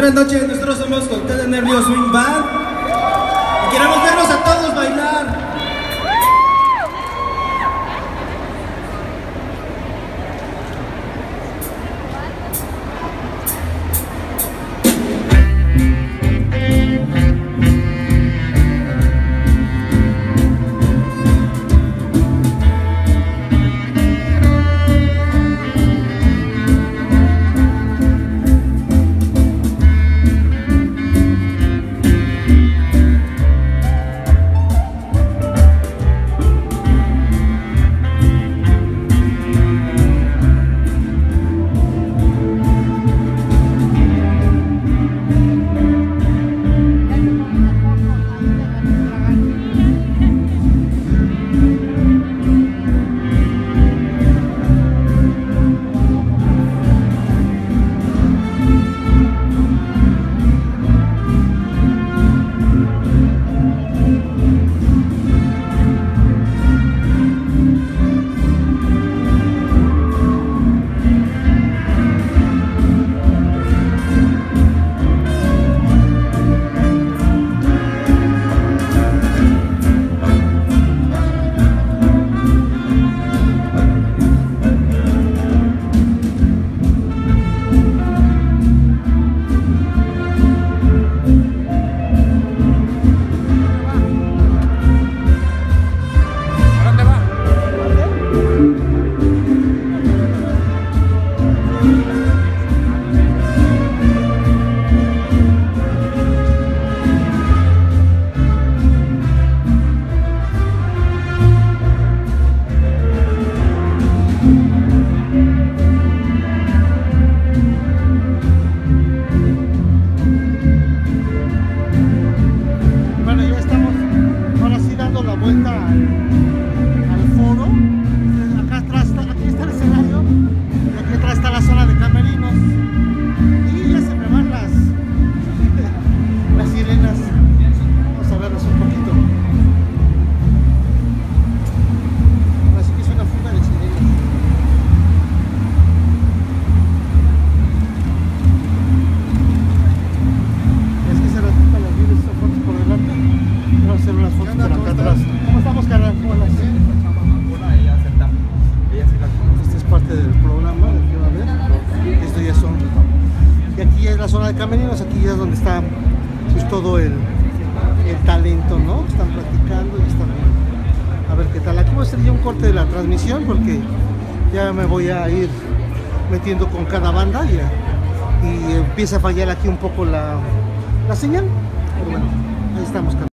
Buenas noches, nosotros somos Cóctel de Nervios Swing Band y queremos verlos a todos bailar. La zona de camerinos, aquí ya es donde está pues, todo el talento, ¿no? Están platicando y están a ver qué tal. Aquí voy a hacer ya un corte de la transmisión porque ya me voy a ir metiendo con cada banda y empieza a fallar aquí un poco la señal, pero bueno, ahí estamos.